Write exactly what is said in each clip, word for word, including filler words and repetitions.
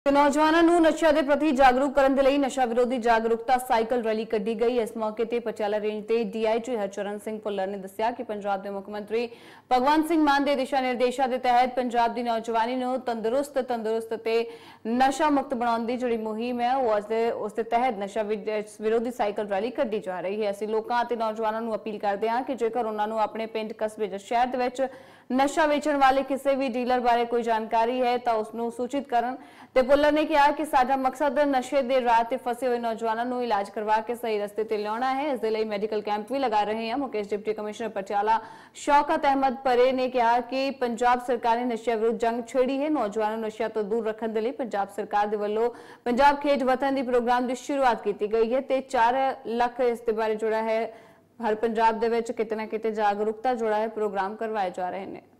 नौजवानों ਨੂੰ ਨਸ਼ਿਆਂ ਦੇ ਪ੍ਰਤੀ ਜਾਗਰੂਕ ਕਰਨ ਦੇ ਲਈ ਨਸ਼ਾ ਵਿਰੋਧੀ ਜਾਗਰੂਕਤਾ ਸਾਈਕਲ ਰੈਲੀ ਕੱਢੀ ਗਈ। ਇਸ ਮੌਕੇ ਤੇ ਪਟਿਆਲਾ ਰੇਂਜ ਦੇ ਡੀਆਈਜੀ ਹਰਚਰਨ ਸਿੰਘ ਭੁੱਲਰ ਨੇ ਦੱਸਿਆ ਕਿ ਪੰਜਾਬ ਦੇ ਮੁੱਖ ਮੰਤਰੀ ਭਗਵੰਤ ਸਿੰਘ ਮਾਨ ਦੇ ਦਿਸ਼ਾ ਨਿਰਦੇਸ਼ਾਂ ਦੇ ਤਹਿਤ ਪੰਜਾਬ ਦੀ ਨੌਜਵਾਨੀ ਨੂੰ ਤੰਦਰੁਸਤ ਤੰਦਰੁਸਤ ਤੇ ਨਸ਼ਾ ਮੁਕਤ ਬਣਾਉਣ ਦੀ ਜਿਹੜੀ ਮੁਹਿੰਮ ਹੈ ਉਹ ਉਸ ਦੇ ਤਹਿਤ ਨਸ਼ਾ ਵਿਰੋਧੀ ਸਾਈਕਲ ਰੈਲੀ ਕੱਢੀ ਜਾ ਰਹੀ ਹੈ। ਅਸੀਂ ਲੋਕਾਂ ਅਤੇ ਨੌਜਵਾਨਾਂ ਨੂੰ ਅਪੀਲ ਕਰਦੇ ਹਾਂ ਕਿ ਜੇਕਰ ਉਹਨਾਂ ਨੂੰ ਆਪਣੇ ਪਿੰਡ ਕਸਬੇ ਜਾਂ ਸ਼ਹਿਰ ਦੇ ਵਿੱਚ ਨਸ਼ਾ ਵੇਚਣ ਵਾਲੇ ਕਿਸੇ ਵੀ ਡੀਲਰ ਬਾਰੇ ਕੋਈ ਜਾਣਕਾਰੀ ਹੈ ਤਾਂ ਉਸ ਨੂੰ ਸੂਚਿਤ ਕਰਨ। ਤੇ ਭੁੱਲਰ ਨੇ ਕਿਹਾ कि साडा मकसद नशे दे राह ते फसे हुए नौजवानों को इलाज करवा के सही रस्ते ते लियाना है। इस दे लई मेडिकल कैंप भी लगा रहे हैं। मुकेश डिप्टी कमिश्नर पटियाला शौकत अहमद परे ने कहा कि पंजाब सरकार ने नशे विरुद्ध जंग छेड़ी है। नौजवानों नशा तो दूर रखने के लिए पंजाब सरकार दे वल्लों पंजाब खेड वतन दी प्रोग्राम की शुरुआत की गई है ते चार लाख इस दे बारे जुड़ा है। हर पंजाब दे विच किते ना किते जागरूकता जुड़ा है प्रोग्राम करवाए जा रहे हैं।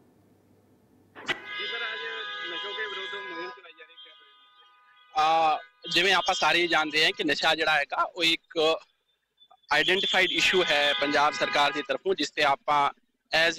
जिवें आपां सारे जानते हैं कि नशा जिहड़ा हैगा वो एक आइडेंटिफाइड इशू है पंजाब सरकार की तरफों, जिसते आपां एज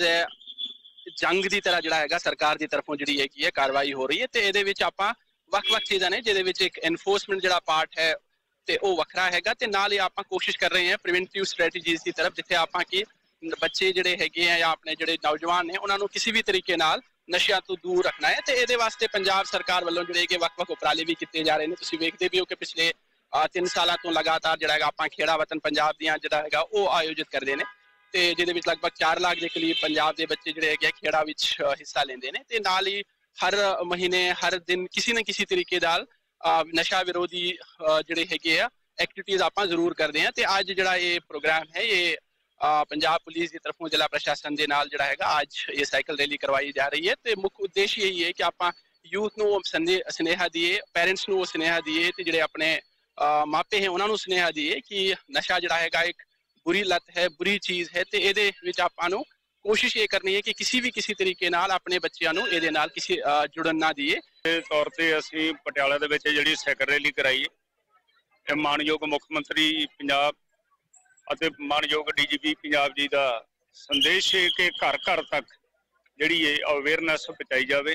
ए जंग की तरह जिहड़ा हैगा सरकार की तरफों जिहड़ी हैगी है कार्रवाई हो रही है। तो इहदे विच आपां वख-वख चीज़ां ने जिहदे विच एक एनफोर्समेंट जिहड़ा पार्ट है तो वह वखरा हैगा ते नाल ही आपां कोशिश कर रहे हैं प्रिवेंटिव स्ट्रैटेजीज़ की तरफ, जिथे आपां कि बच्चे जिहड़े हैगे हैं या अपने जिहड़े नौजवान ने उन्हां नूं किसी भी तरीके नाल नशिया तो दूर रखना है। तो ये वास्ते पंजाब सरकार वालों जिहड़े कि वख-वख उपराले भी किए जा रहे हैं। तुसीं वेखदे भी हो कि पिछले तीन सालों तो लगातार जिहड़ा हैगा आपां खेड़ा वतन पंजाब दियां जिहड़ा हैगा वो आयोजित करते हैं ते जिहदे विच लगभग चार लाख के करीब पंजाब के बच्चे जिहड़े हैगे खेड़ा विच हिस्सा लेंदे ने ते नाल ही हर महीने हर दिन किसी न किसी तरीके नाल नशा विरोधी जिहड़े हैगे आ एक्टिविटीज़ आपां जरूर करते हैं। तो अज जिहड़ा ये प्रोग्राम है ये पंजाब पुलिस की तरफों जिला प्रशासन के नाल जिहड़ा हैगा आज ये साइकिल रैली करवाई जा रही है। तो मुख्य उद्देश्य यही है कि आपां यूथ नूं स्नेहा दिए, पेरेंट्स नूं स्नेहा दिए ते जिहड़े अपने मापे हैं उन्हां नूं स्नेहा दिए कि नशा जिहड़ा हैगा एक बुरी लत है, बुरी चीज़ है। तो इहदे विच आपां नूं कोशिश ये करनी है कि किसी भी किसी तरीके नाल अपने बच्चों नूं इहदे नाल किसी जुड़न ना दिए। इस तौर पर असीं पटियाला दे विच जिहड़ी साइकिल रैली कराई है मानयोग मुख मंत्री पंजाब ਅਤੇ ਮਾਨਯੋਗ ਡੀਜੀਪੀ ਪੰਜਾਬ ਜੀ ਦਾ ਸੰਦੇਸ਼ ਹੈ ਕਿ ਘਰ ਘਰ ਤੱਕ ਜਿਹੜੀ ਇਹ ਅਵੇਅਰਨੈਸ ਪਹੁੰਚਾਈ ਜਾਵੇ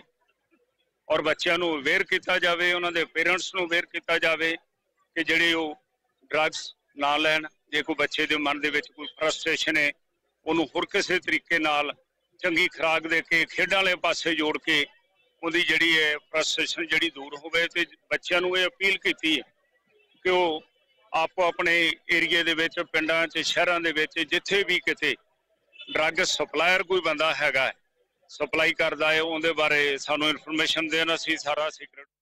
ਔਰ ਬੱਚਿਆਂ ਨੂੰ ਅਵੇਅਰ ਕੀਤਾ ਜਾਵੇ, ਉਹਨਾਂ ਦੇ ਪੇਰੈਂਟਸ ਨੂੰ ਅਵੇਅਰ ਕੀਤਾ ਜਾਵੇ ਕਿ ਜਿਹੜੇ ਉਹ ਡਰੱਗਸ ਨਾ ਲੈਣ। ਜੇ ਕੋਈ ਬੱਚੇ ਦੇ ਮਨ ਦੇ ਵਿੱਚ ਕੋਈ ਫਰਸਟ੍ਰੇਸ਼ਨ ਹੈ ਉਹਨੂੰ ਹੋਰ ਕਿਸੇ ਤਰੀਕੇ ਨਾਲ ਚੰਗੀ ਖੁਰਾਕ ਦੇ ਕੇ ਖੇਡਾਂ ਵਾਲੇ ਪਾਸੇ ਜੋੜ ਕੇ ਉਹਦੀ ਜਿਹੜੀ ਹੈ ਫਰਸਟ੍ਰੇਸ਼ਨ ਜਿਹੜੀ ਦੂਰ ਹੋਵੇ। ਤੇ ਬੱਚਿਆਂ ਨੂੰ ਇਹ ਅਪੀਲ ਕੀਤੀ ਹੈ ਕਿ ਉਹ आपो अपने एरिए दे विच पिंडां च शहरां दे विच जिथे भी किते ड्रग सप्लायर कोई बंदा हैगा सप्लाई करदा है उहदे बारे सानू इन्फॉर्मेशन देण। असीं सारा सीक्रेट